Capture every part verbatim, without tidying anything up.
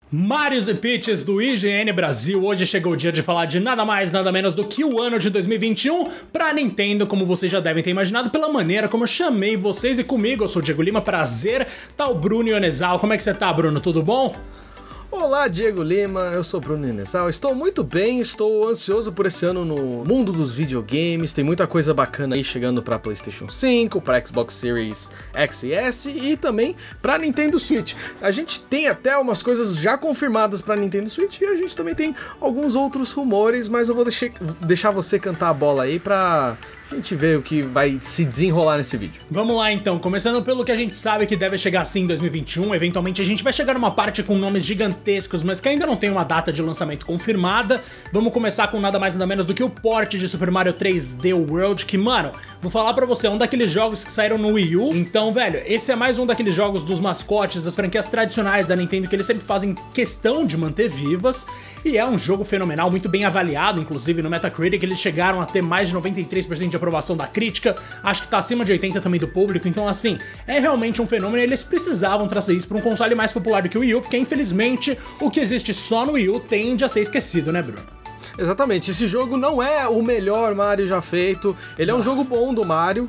Marios e Peaches do I G N Brasil, hoje chegou o dia de falar de nada mais, nada menos do que o ano de dois mil e vinte e um pra Nintendo, como vocês já devem ter imaginado pela maneira como eu chamei vocês e comigo. Eu sou o Diego Lima, prazer, tá o Bruno Ionesal. Como é que você tá, Bruno? Tudo bom? Olá, Diego Lima, eu sou Bruno Ionesal, estou muito bem, estou ansioso por esse ano no mundo dos videogames, tem muita coisa bacana aí chegando para PlayStation cinco, para Xbox Series X e S e também para Nintendo Switch. A gente tem até umas coisas já confirmadas para Nintendo Switch e a gente também tem alguns outros rumores, mas eu vou deixar, deixar você cantar a bola aí para a gente ver o que vai se desenrolar nesse vídeo. Vamos lá então, começando pelo que a gente sabe que deve chegar sim em dois mil e vinte e um, eventualmente a gente vai chegar numa parte com nomes gigantescos, mas que ainda não tem uma data de lançamento confirmada. Vamos começar com nada mais nada menos do que o port de Super Mario três D World, que, mano, vou falar pra você, é um daqueles jogos que saíram no Wii U. Então, velho, esse é mais um daqueles jogos dos mascotes, das franquias tradicionais da Nintendo, que eles sempre fazem questão de manter vivas. E é um jogo fenomenal, muito bem avaliado, inclusive no Metacritic, eles chegaram a ter mais de noventa e três por cento de aprovação da crítica, acho que tá acima de oitenta por cento também do público, então assim, é realmente um fenômeno e eles precisavam trazer isso pra um console mais popular do que o Wii U, porque infelizmente o que existe só no Wii U tende a ser esquecido, né, Bruno? Exatamente, esse jogo não é o melhor Mario já feito, ele é um jogo bom do Mario,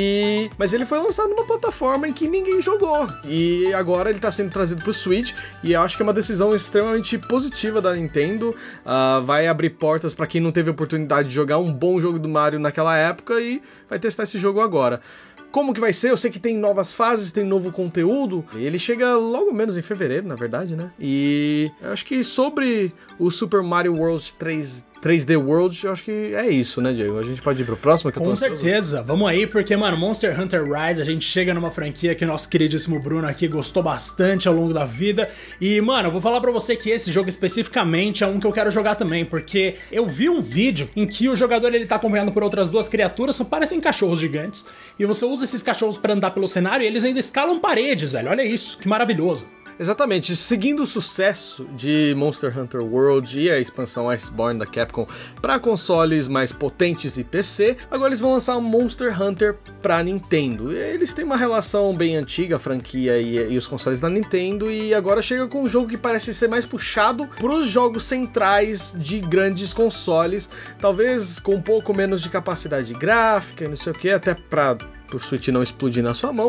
e mas ele foi lançado numa plataforma em que ninguém jogou, e agora ele tá sendo trazido pro Switch, e eu acho que é uma decisão extremamente positiva da Nintendo, uh, vai abrir portas pra quem não teve a oportunidade de jogar um bom jogo do Mario naquela época, e vai testar esse jogo agora. Como que vai ser? Eu sei que tem novas fases, tem novo conteúdo. Ele chega logo menos em fevereiro, na verdade, né? E eu acho que sobre o Super Mario World três D World, eu acho que é isso, né, Diego? A gente pode ir pro próximo? Que eu tô Com ansioso. certeza, vamos aí, porque, mano, Monster Hunter Rise, a gente chega numa franquia que o nosso queridíssimo Bruno aqui gostou bastante ao longo da vida. E, mano, eu vou falar pra você que esse jogo especificamente é um que eu quero jogar também, porque eu vi um vídeo em que o jogador ele tá acompanhado por outras duas criaturas, são parecem cachorros gigantes, e você usa esses cachorros pra andar pelo cenário e eles ainda escalam paredes, velho, olha isso, que maravilhoso. Exatamente, seguindo o sucesso de Monster Hunter World e a expansão Iceborne da Capcom para consoles mais potentes e P C, agora eles vão lançar Monster Hunter para Nintendo. Eles têm uma relação bem antiga, a franquia e, e os consoles da Nintendo, e agora chega com um jogo que parece ser mais puxado para os jogos centrais de grandes consoles, talvez com um pouco menos de capacidade gráfica e não sei o que, até para o Switch não explodir na sua mão,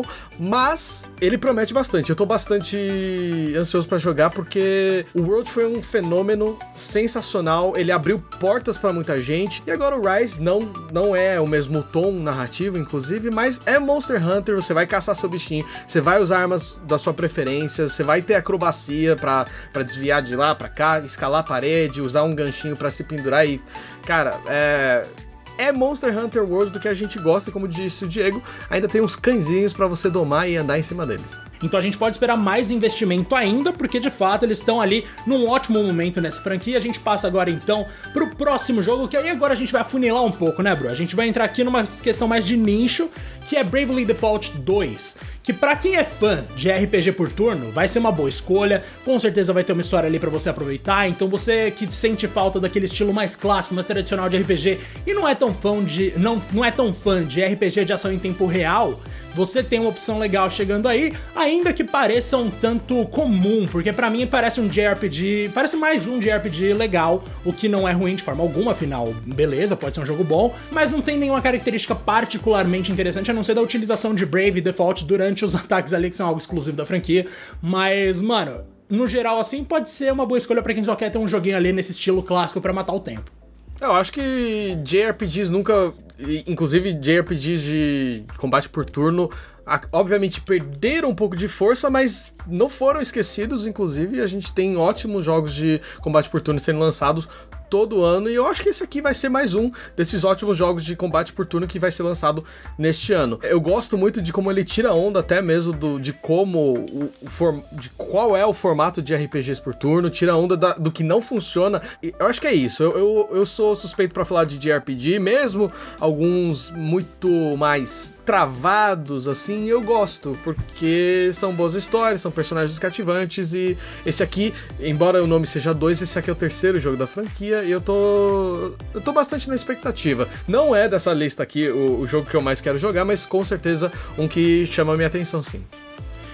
mas ele promete bastante. Eu tô bastante ansioso pra jogar porque o World foi um fenômeno sensacional, ele abriu portas pra muita gente, e agora o Rise não, não é o mesmo tom narrativo, inclusive, mas é Monster Hunter, você vai caçar seu bichinho, você vai usar armas da sua preferência, você vai ter acrobacia pra, pra desviar de lá pra cá, escalar a parede, usar um ganchinho pra se pendurar e, cara, é... É Monster Hunter World do que a gente gosta, e como disse o Diego, ainda tem uns cãezinhos pra você domar e andar em cima deles. Então a gente pode esperar mais investimento ainda, porque de fato eles estão ali num ótimo momento nessa franquia. A gente passa agora então pro próximo jogo, que aí agora a gente vai afunilar um pouco, né, bro? A gente vai entrar aqui numa questão mais de nicho, que é Bravely Default dois, que pra quem é fã de R P G por turno, vai ser uma boa escolha, com certeza vai ter uma história ali pra você aproveitar, então você que sente falta daquele estilo mais clássico, mais tradicional de R P G, e não é tão fã de, não, não é tão fã de R P G de ação em tempo real, você tem uma opção legal chegando aí, ainda que pareça um tanto comum, porque pra mim parece um J R P G, parece mais um J R P G legal, o que não é ruim de forma alguma, afinal, beleza, pode ser um jogo bom, mas não tem nenhuma característica particularmente interessante, a não ser da utilização de Brave Default durante os ataques ali, que são algo exclusivo da franquia, mas, mano, no geral, assim, pode ser uma boa escolha pra quem só quer ter um joguinho ali nesse estilo clássico pra matar o tempo. Eu acho que J R P Gs nunca, inclusive J R P Gs de combate por turno, obviamente perderam um pouco de força, mas não foram esquecidos. Inclusive a gente tem ótimos jogos de combate por turno sendo lançados todo ano, e eu acho que esse aqui vai ser mais um desses ótimos jogos de combate por turno que vai ser lançado neste ano. Eu gosto muito de como ele tira onda até mesmo do, de como o, o form, de qual é o formato de R P Gs por turno, tira onda da, do que não funciona. E eu acho que é isso, eu, eu, eu sou suspeito pra falar de J R P G, mesmo alguns muito mais travados, assim, eu gosto, porque são boas histórias, são personagens cativantes, e esse aqui, embora o nome seja dois, esse aqui é o terceiro jogo da franquia, e eu tô eu tô bastante na expectativa. Não é dessa lista aqui o, o jogo que eu mais quero jogar, mas com certeza um que chama a minha atenção, sim.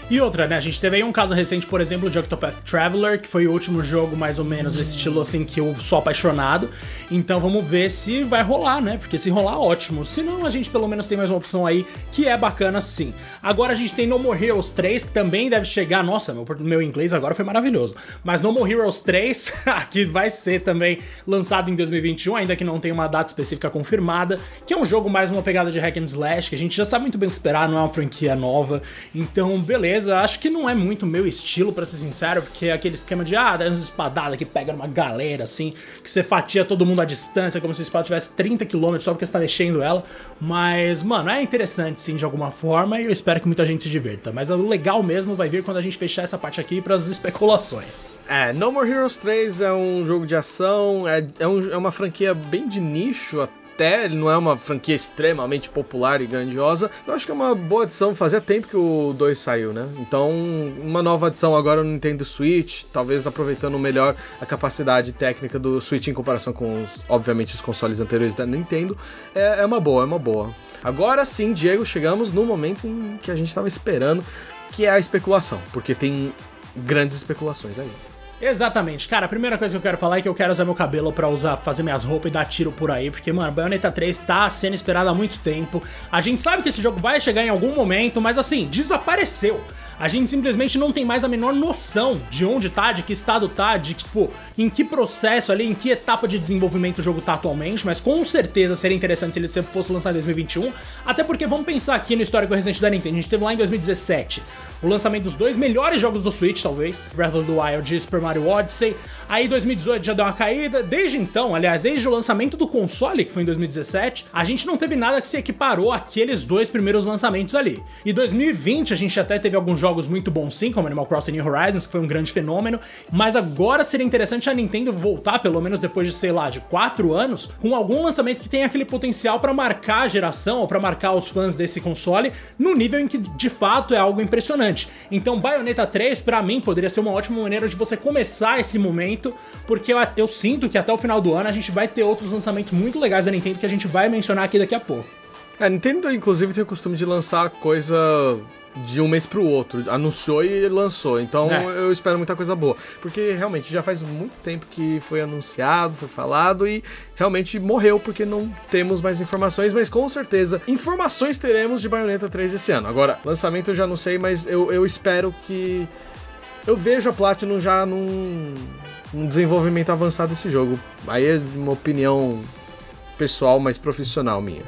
E outra, né, a gente teve aí um caso recente, por exemplo, de Octopath Traveler, que foi o último jogo mais ou menos desse estilo assim que eu sou apaixonado. Então vamos ver se vai rolar, né, porque se rolar, ótimo. Se não, a gente pelo menos tem mais uma opção aí que é bacana sim. Agora a gente tem No More Heroes três, que também deve chegar, nossa, meu, meu inglês agora foi maravilhoso. Mas No More Heroes três, que vai ser também lançado em dois mil e vinte e um, ainda que não tenha uma data específica confirmada, que é um jogo mais uma pegada de hack and slash, que a gente já sabe muito bem o que esperar, não é uma franquia nova. Então, beleza. Acho que não é muito meu estilo, pra ser sincero, porque é aquele esquema de, ah, dá umas espadadas que pega numa galera, assim, que você fatia todo mundo à distância, como se a espada tivesse trinta quilômetros só porque você tá mexendo ela. Mas, mano, é interessante, sim, de alguma forma, e eu espero que muita gente se divirta. Mas o legal mesmo vai vir quando a gente fechar essa parte aqui pras especulações. É, No More Heroes três é um jogo de ação, é, é, um, é uma franquia bem de nicho até. Até, ele não é uma franquia extremamente popular e grandiosa. Eu acho que é uma boa adição. Fazia tempo que o dois saiu, né? Então, uma nova adição agora no Nintendo Switch, talvez aproveitando melhor a capacidade técnica do Switch em comparação com, os, obviamente, os consoles anteriores da Nintendo. É, é uma boa, é uma boa. Agora sim, Diego, chegamos no momento em que a gente estava esperando, que é a especulação, porque tem grandes especulações aí. Exatamente, cara, a primeira coisa que eu quero falar é que eu quero usar meu cabelo pra usar, fazer minhas roupas e dar tiro por aí, porque, mano, Bayonetta três tá sendo esperado há muito tempo. A gente sabe que esse jogo vai chegar em algum momento, mas assim, desapareceu. A gente simplesmente não tem mais a menor noção de onde tá, de que estado tá, de tipo, em que processo ali, em que etapa de desenvolvimento o jogo tá atualmente, mas com certeza seria interessante se ele sempre fosse lançado em dois mil e vinte e um, até porque vamos pensar aqui no histórico recente da Nintendo, a gente teve lá em dois mil e dezessete o lançamento dos dois melhores jogos do Switch, talvez, Breath of the Wild e Super Mario Odyssey. Aí dois mil e dezoito já deu uma caída. Desde então, aliás, desde o lançamento do console, que foi em dois mil e dezessete, a gente não teve nada que se equiparou àqueles dois primeiros lançamentos ali. E dois mil e vinte a gente até teve alguns jogos muito bons sim, como Animal Crossing New Horizons, que foi um grande fenômeno, mas agora seria interessante a Nintendo voltar, pelo menos depois de, sei lá, de quatro anos, com algum lançamento que tenha aquele potencial pra marcar a geração, ou pra marcar os fãs desse console, no nível em que de fato é algo impressionante. Então Bayonetta três, pra mim, poderia ser uma ótima maneira de você começar esse momento, porque eu, eu sinto que até o final do ano a gente vai ter outros lançamentos muito legais da Nintendo que a gente vai mencionar aqui daqui a pouco. A Nintendo, inclusive, tem o costume de lançar coisa de um mês pro outro. Anunciou e lançou. Então é. eu espero muita coisa boa. Porque realmente já faz muito tempo que foi anunciado, foi falado e realmente morreu porque não temos mais informações. Mas com certeza, informações teremos de Bayonetta três esse ano. Agora, lançamento eu já não sei, mas eu, eu espero que... Eu vejo a Platinum já num, num desenvolvimento avançado desse jogo. Aí é uma opinião pessoal, mais profissional minha.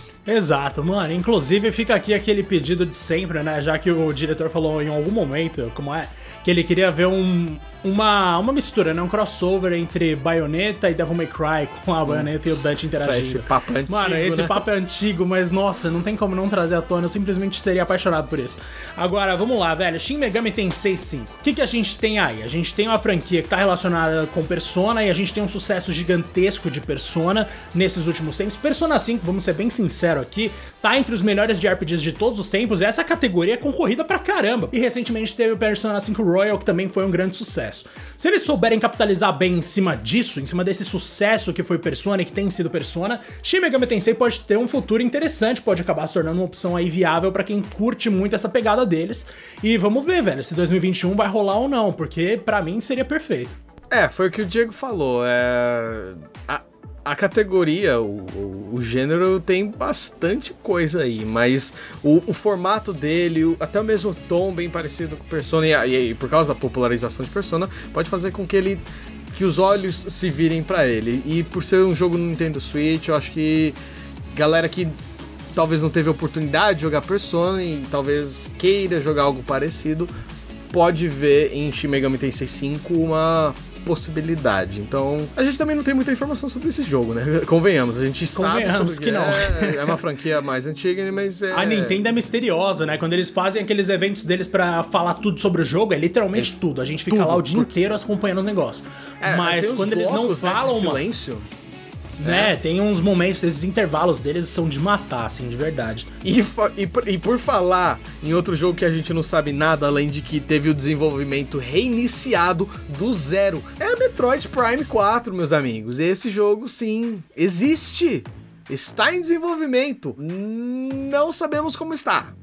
Exato, mano. Inclusive fica aqui aquele pedido de sempre, né? Já que o diretor falou em algum momento, como é, que ele queria ver um, uma, uma mistura, né? Um crossover entre Bayonetta e Devil May Cry, com a Bayonetta hum. e o Dante interagindo. Esse papo é antigo, Mano, esse né? papo é antigo, mas nossa, não tem como não trazer à tona, eu simplesmente seria apaixonado por isso. Agora, vamos lá, velho. Shin Megami Tensei cinco. O que, que a gente tem aí? A gente tem uma franquia que tá relacionada com Persona e a gente tem um sucesso gigantesco de Persona nesses últimos tempos. Persona cinco, vamos ser bem sinceros aqui, tá entre os melhores de R P Gs de todos os tempos e essa categoria é concorrida pra caramba. E recentemente teve o Persona cinco Royal, que também foi um grande sucesso. Se eles souberem capitalizar bem em cima disso, em cima desse sucesso que foi Persona e que tem sido Persona, Shin Megami Tensei pode ter um futuro interessante, pode acabar se tornando uma opção aí viável pra quem curte muito essa pegada deles. E vamos ver, velho, se dois mil e vinte e um vai rolar ou não, porque pra mim seria perfeito. É, foi o que o Diego falou, é... A... A categoria, o, o, o gênero tem bastante coisa aí, mas o, o formato dele, o, até mesmo o tom bem parecido com Persona, e, e por causa da popularização de Persona, pode fazer com que ele que os olhos se virem pra ele. E por ser um jogo no Nintendo Switch, eu acho que galera que talvez não teve oportunidade de jogar Persona e talvez queira jogar algo parecido, pode ver em Shin Megami Tensei cinco uma possibilidade. Então, a gente também não tem muita informação sobre esse jogo, né? Convenhamos, a gente Convenhamos sabe que não. É, é uma franquia mais antiga, mas é... A Nintendo é misteriosa, né? Quando eles fazem aqueles eventos deles pra falar tudo sobre o jogo, é literalmente é tudo. A gente fica tudo, lá o dia porque... inteiro acompanhando os negócios. É, mas quando eles blocos, não falam, né, de silêncio, mano... Né, é. Tem uns momentos, esses intervalos deles são de matar, assim, de verdade. E, e, e por falar em outro jogo que a gente não sabe nada, além de que teve o desenvolvimento reiniciado do zero, é Metroid Prime quatro, meus amigos. Esse jogo, sim, existe, está em desenvolvimento, não sabemos como está.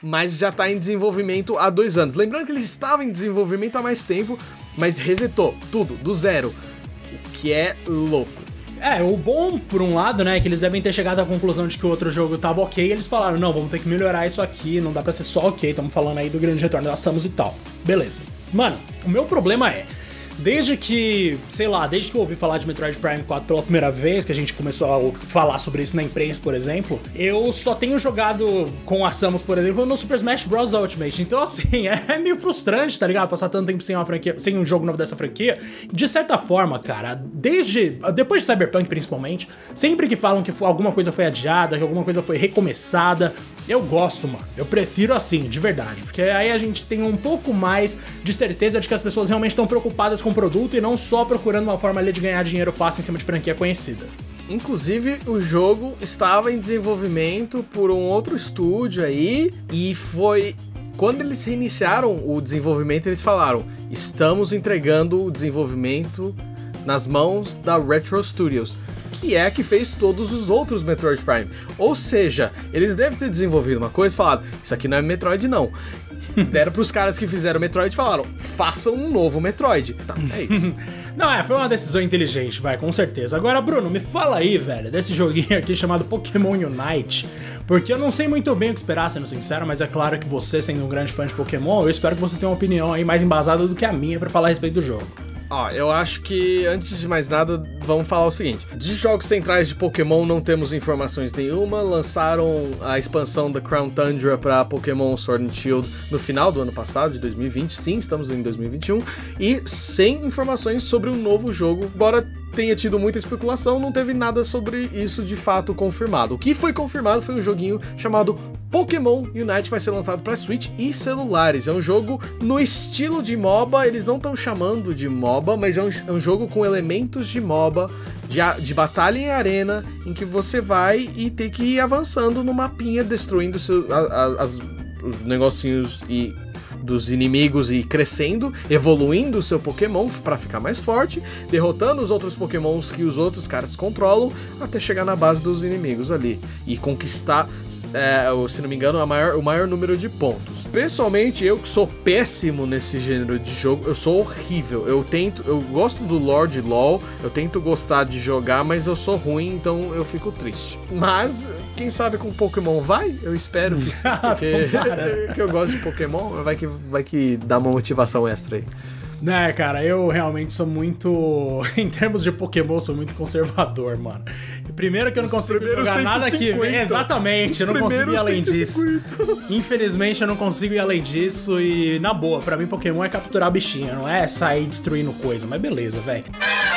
mas já tá em desenvolvimento há dois anos. Lembrando que eles estavam em desenvolvimento há mais tempo, mas resetou tudo, do zero, o que é louco. É, o bom, por um lado, né, é que eles devem ter chegado à conclusão de que o outro jogo tava ok, e eles falaram, não, vamos ter que melhorar isso aqui, não dá pra ser só ok, estamos falando aí do grande retorno da Samus e tal. Beleza. Mano, o meu problema é, desde que, sei lá, desde que eu ouvi falar de Metroid Prime quatro pela primeira vez, que a gente começou a falar sobre isso na imprensa, por exemplo, eu só tenho jogado com a Samus, por exemplo, no Super Smash Bros. Ultimate. Então, assim, é meio frustrante, tá ligado? Passar tanto tempo sem uma franquia, sem um jogo novo dessa franquia. De certa forma, cara, desde, depois de Cyberpunk, principalmente, sempre que falam que alguma coisa foi adiada, que alguma coisa foi recomeçada, eu gosto, mano. Eu prefiro assim, de verdade. Porque aí a gente tem um pouco mais de certeza de que as pessoas realmente estão preocupadas com o produto e não só procurando uma forma ali de ganhar dinheiro fácil em cima de franquia conhecida. Inclusive, o jogo estava em desenvolvimento por um outro estúdio aí, e foi... Quando eles reiniciaram o desenvolvimento, eles falaram, estamos entregando o desenvolvimento nas mãos da Retro Studios, que é a que fez todos os outros Metroid Prime. Ou seja, eles devem ter desenvolvido uma coisa e falaram, isso aqui não é Metroid não. Deram pros caras que fizeram Metroid e falaram, façam um novo Metroid. Tá, é isso. Não, é, foi uma decisão inteligente, vai, com certeza. Agora, Bruno, me fala aí, velho, desse joguinho aqui chamado Pokémon Unite, porque eu não sei muito bem o que esperar, sendo sincero, mas é claro que você, sendo um grande fã de Pokémon, eu espero que você tenha uma opinião aí mais embasada do que a minha pra falar a respeito do jogo. Ó, eu acho que, antes de mais nada, vamos falar o seguinte. De jogos centrais de Pokémon não temos informações nenhuma. Lançaram a expansão da Crown Tundra pra Pokémon Sword and Shield no final do ano passado, de dois mil e vinte. Sim, estamos em dois mil e vinte e um. E sem informações sobre um novo jogo. Embora tenha tido muita especulação, não teve nada sobre isso de fato confirmado. O que foi confirmado foi um joguinho chamado Pokémon Unite, que vai ser lançado para Switch e celulares. É um jogo no estilo de MOBA, eles não estão chamando de MOBA, mas é um, é um jogo com elementos de MOBA, de, de batalha em arena, em que você vai e tem que ir avançando no mapinha, destruindo seu, a, a, as, os negocinhos e dos inimigos e crescendo, evoluindo o seu Pokémon para ficar mais forte, derrotando os outros Pokémons que os outros caras controlam, até chegar na base dos inimigos ali e conquistar, é, se não me engano, a maior, o maior número de pontos. Pessoalmente, eu que sou péssimo nesse gênero de jogo, eu sou horrível. Eu tento, eu gosto do lore de LoL, eu tento gostar de jogar, mas eu sou ruim, então eu fico triste. Mas quem sabe com Pokémon vai? Eu espero que sim, porque que eu gosto de Pokémon, vai que vai que dá uma motivação extra aí. Né, cara, eu realmente sou muito... Em termos de Pokémon, sou muito conservador, mano. Primeiro que eu não Os consigo jogar nada que... Exatamente, Os eu não consigo ir além cento e cinquenta. Disso. Infelizmente, eu não consigo ir além disso e, na boa, pra mim Pokémon é capturar bichinho, não é sair destruindo coisa, mas beleza, velho.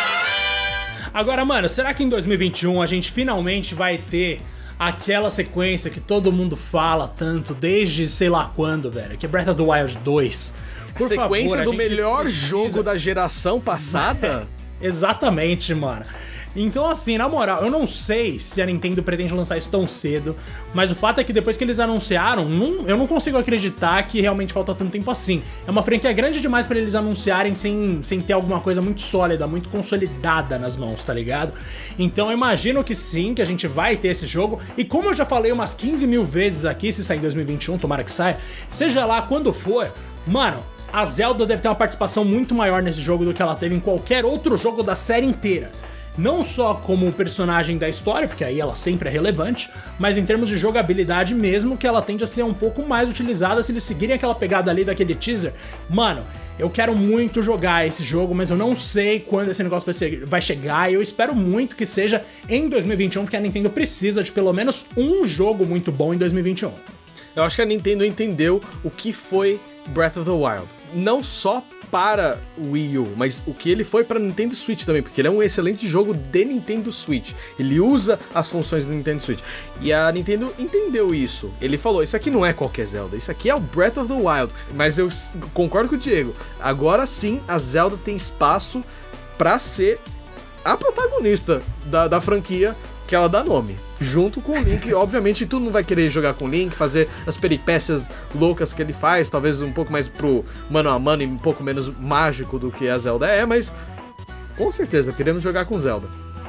Agora, mano, será que em dois mil e vinte e um a gente finalmente vai ter aquela sequência que todo mundo fala tanto desde sei lá quando, velho, que é Breath of the Wild dois? Por sequência favor, do melhor precisa... jogo da geração passada? Exatamente, mano. Então, assim, na moral, eu não sei se a Nintendo pretende lançar isso tão cedo, mas o fato é que depois que eles anunciaram, não, eu não consigo acreditar que realmente falta tanto tempo assim. É uma franquia grande demais pra eles anunciarem sem, sem ter alguma coisa muito sólida, muito consolidada nas mãos, tá ligado? Então eu imagino que sim, que a gente vai ter esse jogo, e como eu já falei umas quinze mil vezes aqui, se sair em dois mil e vinte e um, tomara que saia, seja lá quando for, mano, a Zelda deve ter uma participação muito maior nesse jogo do que ela teve em qualquer outro jogo da série inteira. Não só como personagem da história, porque aí ela sempre é relevante, mas em termos de jogabilidade mesmo, que ela tende a ser um pouco mais utilizada se eles seguirem aquela pegada ali daquele teaser. Mano, eu quero muito jogar esse jogo, mas eu não sei quando esse negócio vai, ser, vai chegar, e eu espero muito que seja em dois mil e vinte e um, porque a Nintendo precisa de pelo menos um jogo muito bom em dois mil e vinte e um. Eu acho que a Nintendo entendeu o que foi Breath of the Wild. Não só para o Wii U, mas o que ele foi para Nintendo Switch também, porque ele é um excelente jogo de Nintendo Switch. Ele usa as funções do Nintendo Switch. E a Nintendo entendeu isso. Ele falou, isso aqui não é qualquer Zelda, isso aqui é o Breath of the Wild. Mas eu concordo com o Diego. Agora sim, a Zelda tem espaço para ser a protagonista da, da franquia que ela dá nome. Junto com o Link, obviamente tu não vai querer jogar com o Link, fazer as peripécias loucas que ele faz, talvez um pouco mais pro mano a mano e um pouco menos mágico do que a Zelda é, mas com certeza queremos jogar com Zelda.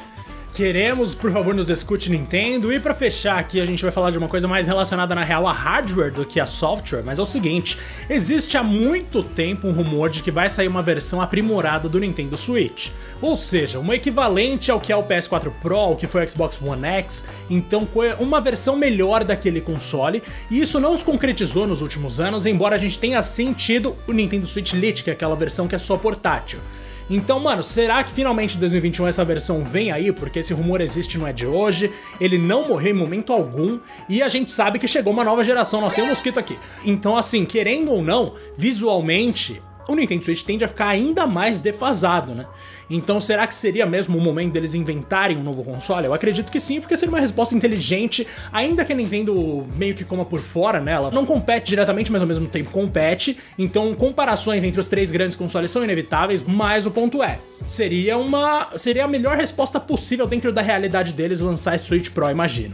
Queremos, por favor, nos escute, Nintendo. E pra fechar aqui, a gente vai falar de uma coisa mais relacionada na real a hardware do que a software, mas é o seguinte, existe há muito tempo um rumor de que vai sair uma versão aprimorada do Nintendo Switch, ou seja, uma equivalente ao que é o P S quatro Pro, o que foi o Xbox One X, então uma versão melhor daquele console, e isso não se concretizou nos últimos anos, embora a gente tenha sim tido o Nintendo Switch Lite, que é aquela versão que é só portátil. Então, mano, será que finalmente em dois mil e vinte e um essa versão vem aí? Porque esse rumor existe, não é de hoje, ele não morreu em momento algum, e a gente sabe que chegou uma nova geração, nós temos um mosquito aqui. Então, assim, querendo ou não, visualmente, o Nintendo Switch tende a ficar ainda mais defasado, né? Então será que seria mesmo o momento deles inventarem um novo console? Eu acredito que sim, porque seria uma resposta inteligente, ainda que a Nintendo meio que coma por fora, né? Ela não compete diretamente, mas ao mesmo tempo compete, então comparações entre os três grandes consoles são inevitáveis, mas o ponto é, seria uma seria a melhor resposta possível dentro da realidade deles lançar esse Switch Pro, imagino.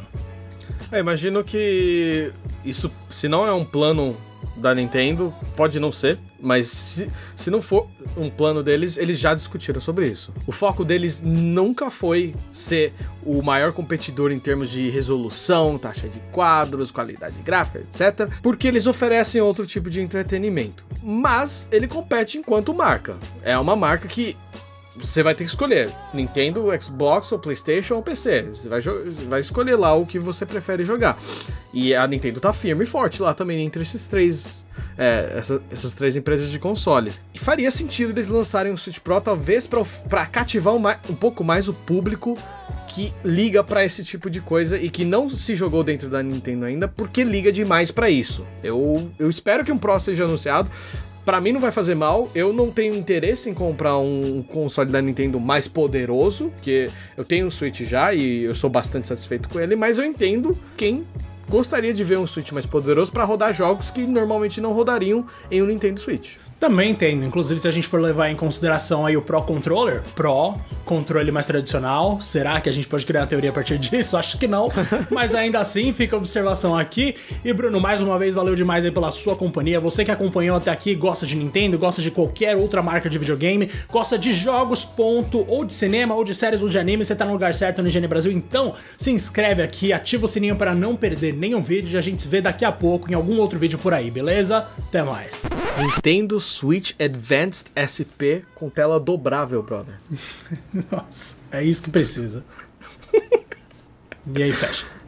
É, imagino que isso, se não é um plano da Nintendo, pode não ser, mas se, se não for um plano deles, eles já discutiram sobre isso. O foco deles nunca foi ser o maior competidor em termos de resolução, taxa de quadros, qualidade gráfica, etcétera, porque eles oferecem outro tipo de entretenimento. Mas ele compete enquanto marca. É uma marca que você vai ter que escolher Nintendo, Xbox, ou PlayStation ou P C. Você vai, você vai escolher lá o que você prefere jogar. E a Nintendo tá firme e forte lá também entre esses três, é, essa, essas três empresas de consoles. E faria sentido eles lançarem um Switch Pro, talvez para cativar um, um pouco mais o público que liga pra esse tipo de coisa e que não se jogou dentro da Nintendo ainda, porque liga demais pra isso. Eu, eu espero que um Pro seja anunciado. Pra mim não vai fazer mal, eu não tenho interesse em comprar um console da Nintendo mais poderoso, porque eu tenho um Switch já e eu sou bastante satisfeito com ele, mas eu entendo quem gostaria de ver um Switch mais poderoso pra rodar jogos que normalmente não rodariam em um Nintendo Switch. Também entendo, inclusive se a gente for levar em consideração aí o Pro Controller, Pro, controle mais tradicional, será que a gente pode criar uma teoria a partir disso? Acho que não, mas ainda assim fica a observação aqui. E Bruno, mais uma vez, valeu demais aí pela sua companhia, você que acompanhou até aqui, gosta de Nintendo, gosta de qualquer outra marca de videogame, gosta de jogos, ponto, ou de cinema, ou de séries, ou de anime, você tá no lugar certo no I G N Brasil, então se inscreve aqui, ativa o sininho para não perder nenhum vídeo e a gente se vê daqui a pouco em algum outro vídeo por aí, beleza? Até mais. Nintendo Switch Advanced S P com tela dobrável, brother. Nossa, é isso que precisa. E aí, fecha.